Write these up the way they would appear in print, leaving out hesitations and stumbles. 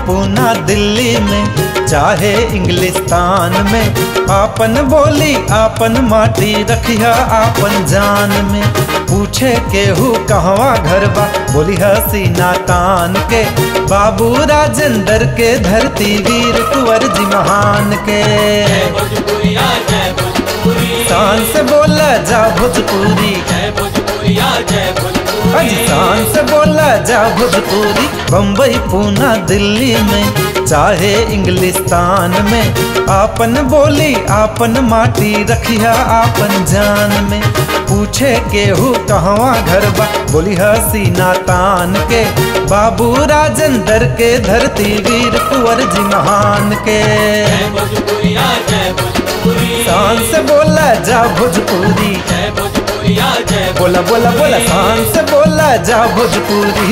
पूना दिल्ली में चाहे इंग्लिस्तान में, आपन बोली आपन माटी रखिया आपन जान में। पूछे केहू कहवा घर बा, बोली हसीना तान के, बाबू राजेंद्र के धरती वीर कुंवर जी महान के। शान से बोला जा भोजपुरी, शान से बोला जा भोजपुरी। बम्बई पूना दिल्ली में चाहे इंग्लिस्तान में, आपन बोली आपन माटी रखिया आपन जान में। पूछे केहू कहवा घर बा, बोली हसीना तान के, बाबू राजेंद्र के धरती वीर कुंवर जी महान के। शान से बोला जा भोजपुरी, बोला बोला बोला शान से बोला जा भोजपुरी।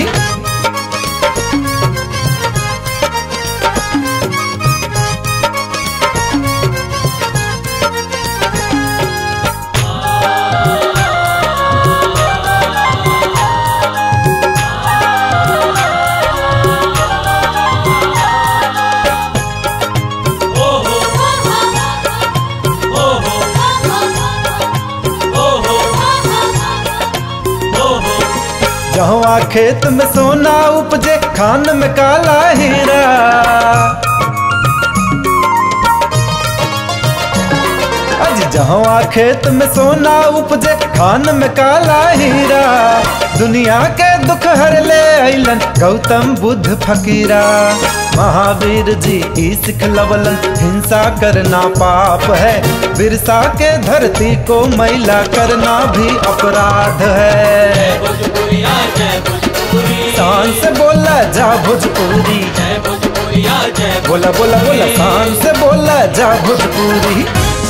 जहाँ खेत में सोना उपजे, खान में काला हीरा। अज जहाँ खेत में सोना उपजे, खान में काला हीरा। दुनिया के दुख हर ले अइलन गौतम बुद्ध फकीरा। महावीर जी ई सिखलवलन हिंसा करना पाप है, बिरसा के धरती को मैला करना भी अपराध है। शान से बोला जा भोजपुरी, बोला बोला बोला शान से बोला जा भोजपुरी।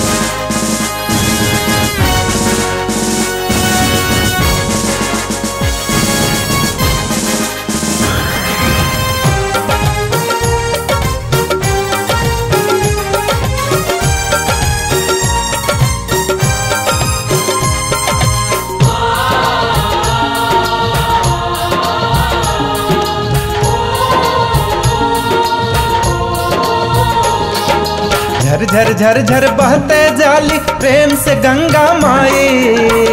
झर झर झर झर बहते जाली प्रेम से गंगा माई।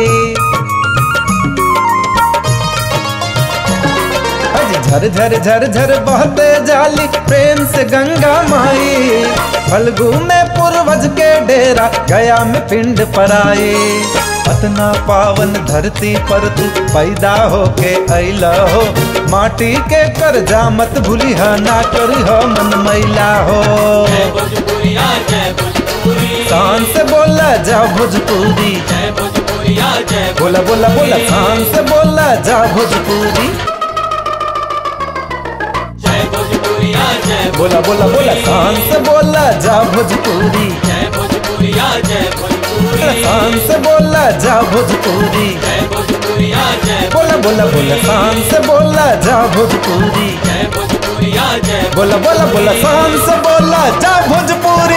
झर झर झर झर बहते जाली प्रेम से गंगा माई। फल्गु में पूर्वज के डेरा, गया में पिंड पराई। अतना पावन धरती पर तू पैदा होके अइला हो, माटी के कर्जा मत भूलिहा, ना करिहा मन मैला हो। शान से बोला जा भोजपुरी, बोला बोला बोला शान से बोला जा भोजपुरी। बोला बोला बोला शान से बोला जा भोजपुरी, शान से बोला जा भोजपुरी। बोला बोला बोला शान से बोला जा भोजपुरी, बोला बोला बोला शान से बोला जा भोजपुरी।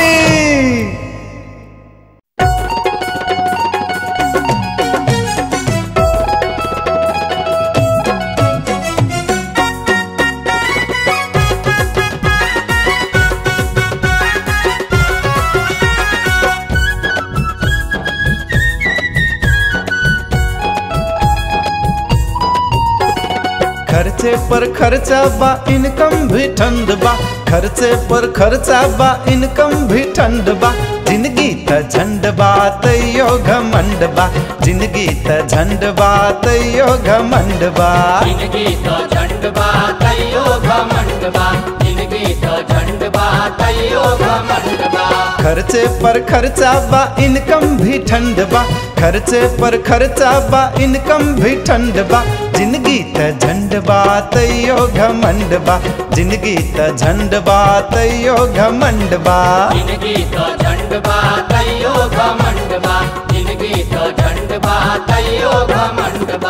खर्चे पर खर्चा बा, इनकम भी ठंड बा। खर्चे पर खर्चा बा, इनकम भी ठंड बा। जिंदगी त झंड बा तैयो घमंड बा, जिंदगी त झंड बा तैयो घमंड बा। जिंदगी तो झंड बा तैयो घमंड बा, जिंदगी तो झंड बा तैयो घमंड बा। खर्चे पर खर्चा बा, इनकम भी ठंड बा। खर्चे पर खर्चा बा, इनकम भी ठंड बा। जिंदगी त झंड बा तैयो घमंड बा, जिंदगी त झंड बा तैयो घमंड बा। जिंदगी तो झंड बा तैयो घमंड बा, जिंदगी तो झंड बा तैयो घमंड बा।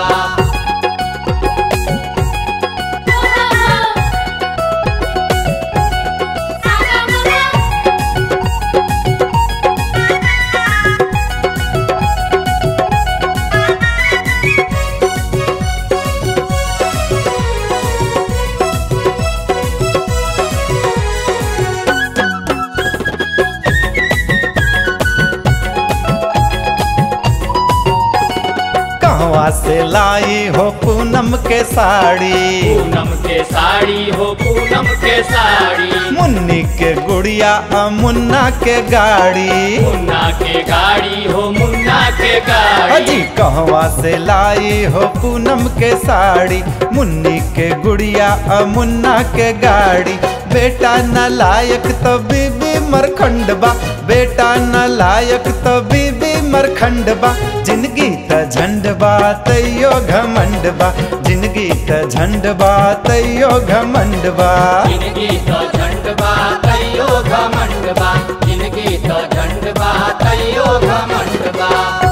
कहवा से लाई हो पूनम के साड़ी, पूनम के साड़ी हो पूनम के साड़ी, मुन्नी के गुड़िया मुन्ना के गाड़ी, मुन्ना के गाड़ी हो मुन्ना के गाड़ी। अजी कहवा से लाई हो पूनम के साड़ी, मुन्नी के गुड़िया मुन्ना के गाड़ी। बेटा न लायक तो बीबी मरखंड बा, बेटा न लायक तो बीबी मरखंड बा। जिंदगी त झंड बा तैयो घमंड बा, जिंदगी त झंड बा तैयो घमंड बा। जिंदगी तो झंड बा तैयो घमंड बा, जिंदगी तो झंड बा तैयो घमंड बा।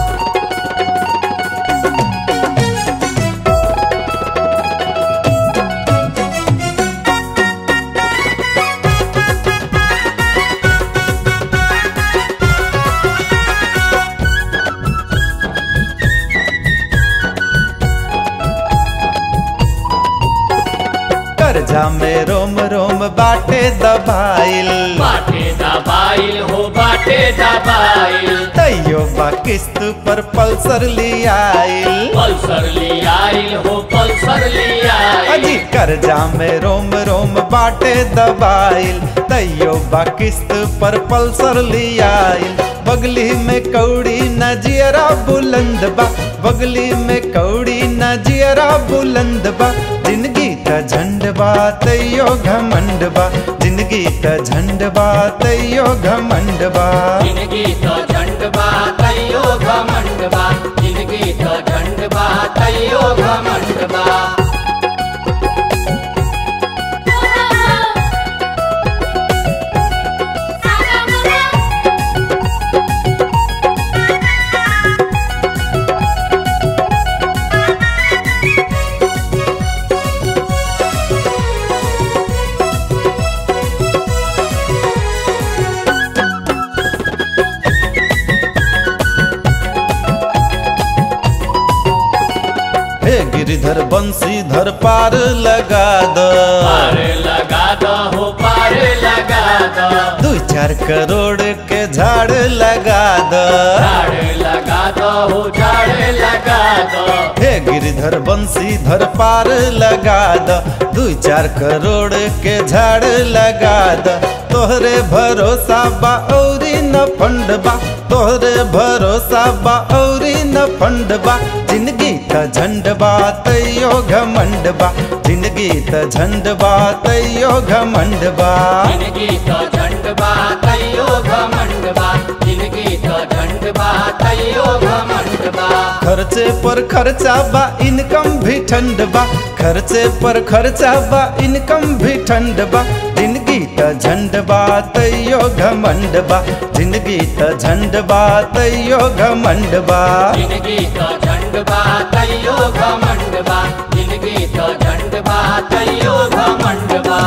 कर्जा में रोम रोम बाटे दबाइल, बाटे दबाइल हो बाटे दबाइल, तैयो बा किस्त पर पल्सर लियाइल। पल्सर लियाइल हो पल्सर लियाइल। अजी कर्जा में रोम रोम बाटे दबाइल, तैयो बा किस्त पर पल्सर लियाइल। बगली में कौड़ी नजियरा बुलंद बा, बगली में कौड़ी नजियरा बुलंद बा। जिंदगी त झंड बा तैयो घमंड बा, जिंदगी त झंड बा तैयो घमंड बा। जिंदगी तो झंड बा तैयो घमंड बा, जिंदगी तो झंड बा तैयो घमंड बा। हे गिरिधर बंशीधर पार लगा दो, पार लगा दो हो पार लगा दो, 2-4 करोड़ के झाड़ लगा दो। झाड़ लगा दो हो झाड़ लगा दो। हे गिरिधर बंशीधर पार लगा दो, 2-4 करोड़ के झाड़ लगा दो। तोहरे भरोसा बा औरी न फंड बा, तोहरे भरोसा बा औरी न फंड बा। जिंदगी त झंड बा तैयो घमंड बा, जिंदगी त झंड बा तैयो घमंड बा। जिंदगी तो झंड बा तैयो घमंड बा, जिंदगी तो झंड बा तैयो घमंड बा। खर्चे पर खर्चा बा इनकम भी ठंड बा, खर्चे पर खर्चा बा इनकम भी ठंड बा। जिंदगी त झंड बा तैयो घमंड बा, जिंदगी त झंड बा तैयो घमंड बा। जिंदगी तो झंड बा तैयो घमंड बा, जिंदगी तो झंड बा तैयो घमंड बा।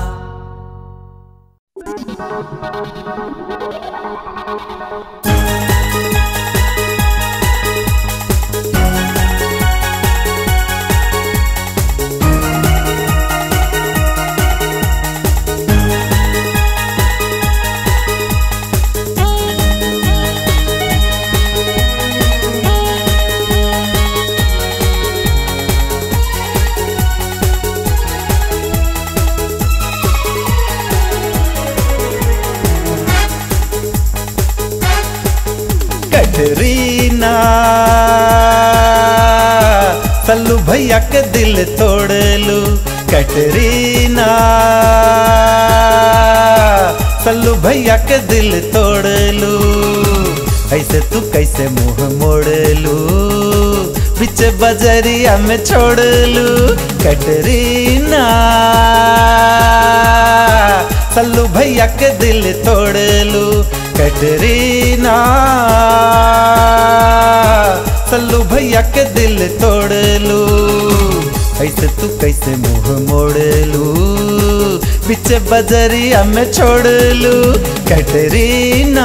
कैटरीना सल्लू भैया के दिल तोड़ लू, कैटरीना सल्लू भैया के दिल तोड़ लू। ऐसे तू कैसे मुंह मोड़ लू, बीच बजरिया में छोड़ लू। कैटरीना सल्लू भैया के दिल तोड़ लू, कैटरीना सल्लू भैया के दिल तोड़ लू। ऐसे तू कैसे मुंह मोड़ लू, बीच बजरिया में छोड़ लू। कैटरीना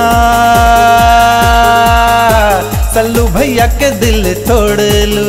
सल्लू भैया के दिल तोड़ लू।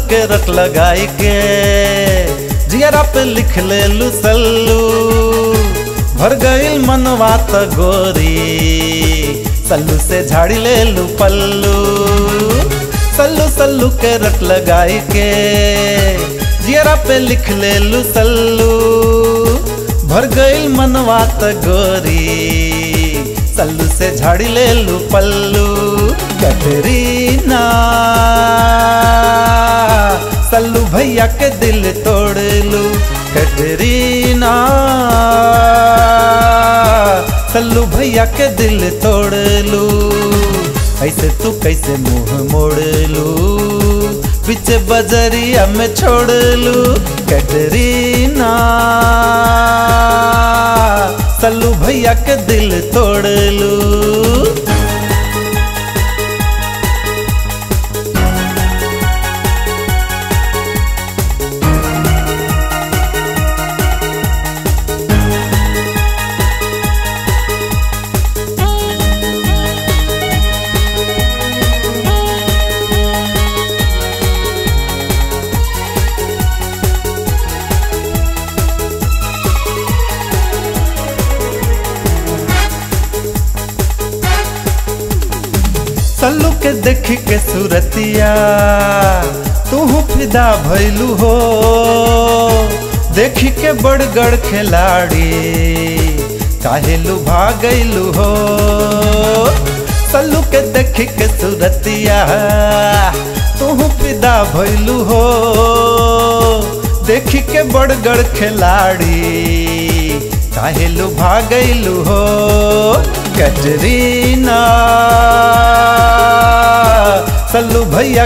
के रट लगाई के जियरा पे लिख ले लू सल्लू भर गईल मनवा त गोरी सल्लू से झाड़ी ले लू पल्लू सल्लू सल्लू के रट लगाई के जियरा पे लिख ले लू सल्लू भर गईल मनवा त गोरी सल्लू से झाड़ी ले लू पल्लू कैटरीना सल्लू भैया के दिल तोड़ लू कैटरीना सल्लू भैया के दिल तोड़ लू ऐसे तू कैसे मुंह मोड़ लू पीछे बजरिया में छोड़ लू कैटरीना सल्लू भैया के दिल तोड़ लू। सल्लू के देख के सूरतिया तू फिदा भैलू हो देखी के बड़गड़ खिलाड़ी काहे लुभा गईलू हो सल्लू के देख के सूरतिया तू फिदा भैलू हो देखी के बड़गड़ खिलाड़ी काहे लुभा गईलू हो कैटरीना सल्लू भैया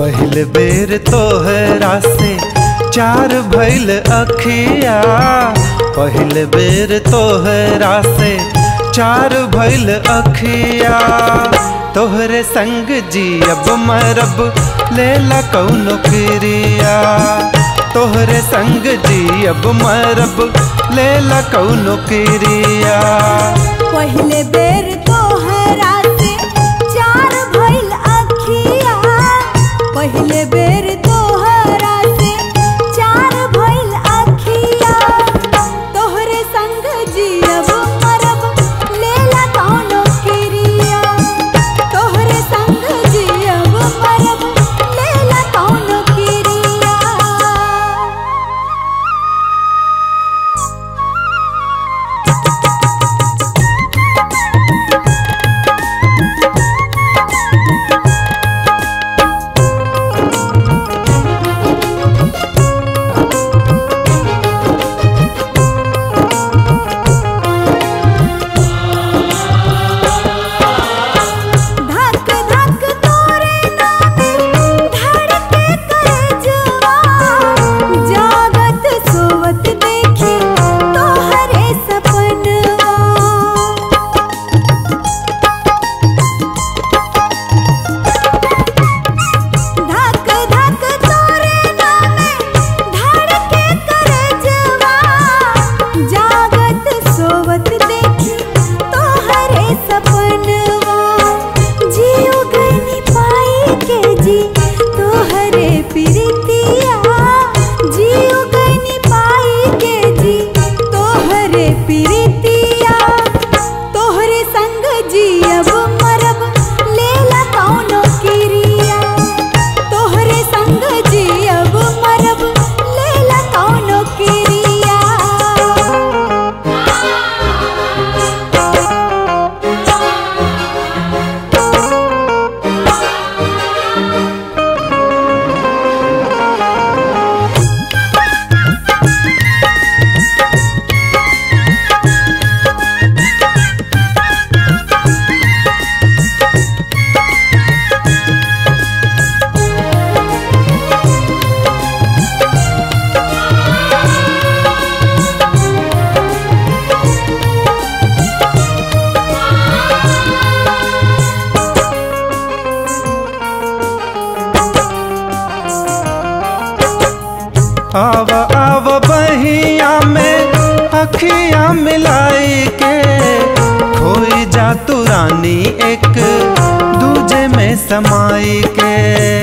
पहले बेर तोहरा से चार भइल अखिया, पहले बेर तोहरा से चार भइल अखिया। तोहरे संग जियब मरब लेला कौनो क्रिया, तोहरे संग जियब मरब लेला कौनो क्रिया। पहले बेर तोहरा से चार भइल अखिया, पहले बेर तोहरा से चार भइल अखिया। तोहरे संग जियब मरब लेला कौनो क्रिया, तोहरे संग जियब मरब लेला कौनो क्रिया। आव आव बहिया में अखियां मिलाई के, खोई जा तू रानी एक दूजे में समाई के।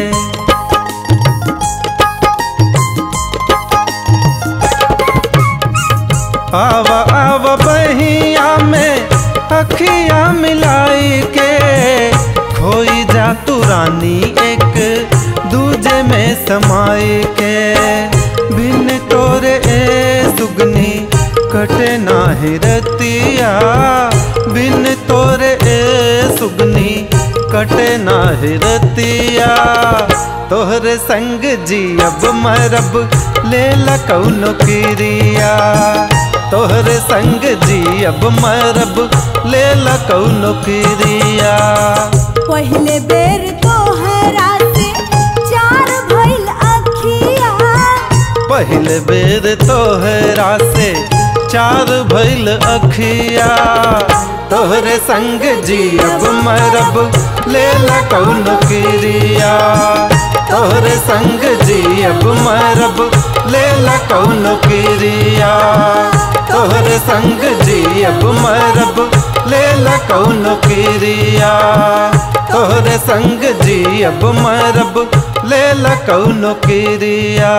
आव आव बहिया में अखियां मिलाई के, खोई जा तू रानी एक दूजे में समाई के। बिन तोरे ए सुगनी कटे नाही रतिया, बिन तोरे ए सुगनी कटे नाही रतिया। तोहरे संग जियब मरब लेला कौनो क्रिया, तोहरे संग जियब मरब लेला कौनो क्रिया। पहले बेर तोहरा से चार भइल अखिया, पहले बेर तोहरा से चार भइल अखिया। तोहरे संग जियब मरब लेला कौनो क्रिया, तोहरे संग जियब मरब लेला कौनो क्रिया। तोहरे संग जियब मरब लेला कौनो क्रिया, तोहरे संग जियब मरब लेला कौनो क्रिया।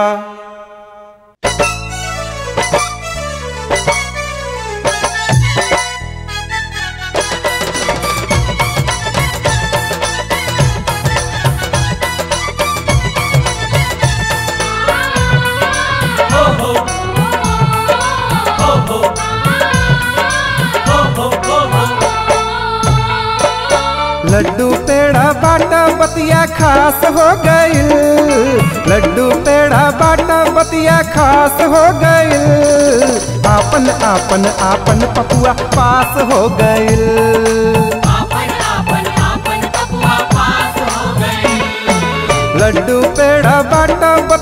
लड्डू पेड़ा बाटा बतिया खास हो गइल, लड्डू पेड़ा बाटा बतिया खास हो गइल। आपन आपन आपन पपुआ पास हो गइल, आपन आपन आपन पपुआ पास हो गइल।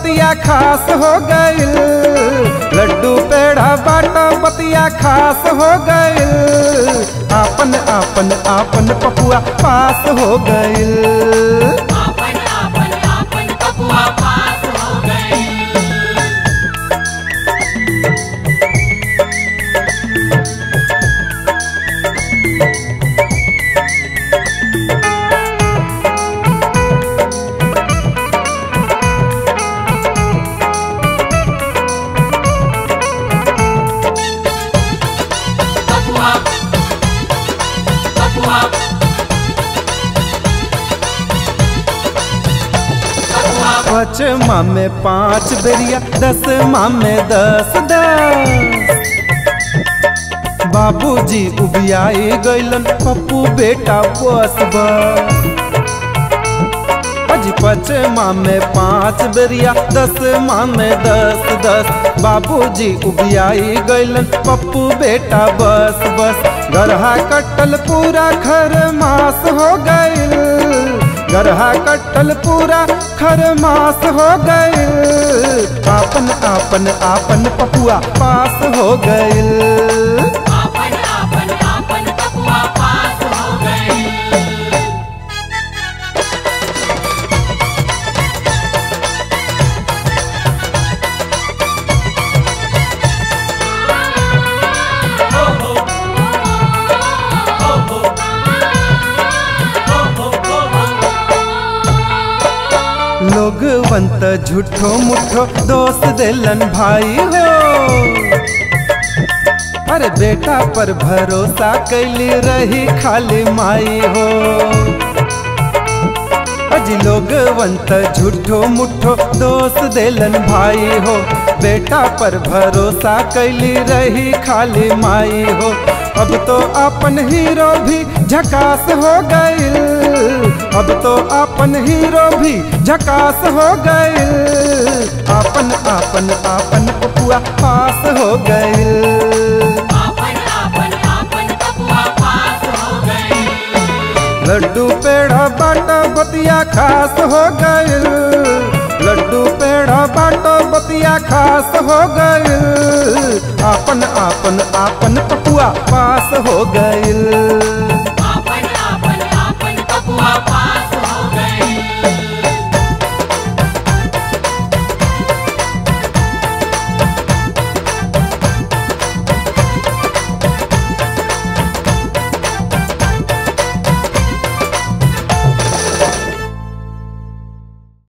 बतिया खास हो गइल, लड्डू पेड़ा बाटा बतिया खास हो गइल, आपन आपन आपन पपुआ पास हो गइल। आपन आपन आपन पपुआ पास हो गए। पपुआ पपुआ पाँचमा में 5 बेरिया, 10मा में 10 10। बाबूजी उबियाई गइलन पप्पू बेटा बस बस। अजी 5मा में 5 बेरिया, 10मा में 10 10। बाबूजी उबियाई गइलन पप्पू बेटा बस बस। गरहा कटल पूरा खरमास हो गइल, गरहा कटल पूरा खरमास हो गइल, आपन आपन आपन पपुआ पास हो गइल। आपन आपन आपन पपुआ पास हो गए। लोग वंत झूठो मुठो दोस्त देलन भाई हो, अरे बेटा पर भरोसा कैली रही खाली माई हो। अजी लोग वंत झूठो मुठो दोस्त देलन भाई हो, बेटा पर भरोसा कैली रही खाली माई हो। अब तो अपन हीरो भी झकास हो गइल, अब तो अपन हीरो भी झकास हो गइल, आपन आपन आपन पपुआ पास हो गइल। आपन आपन आपन पपुआ पास हो गए। लड्डू पेड़ा बाटा बतिया खास हो गइल, लड्डू पेड़ा बाटा बतिया खास हो गइल, आपन आपन आपन पपुआ पास हो गइल।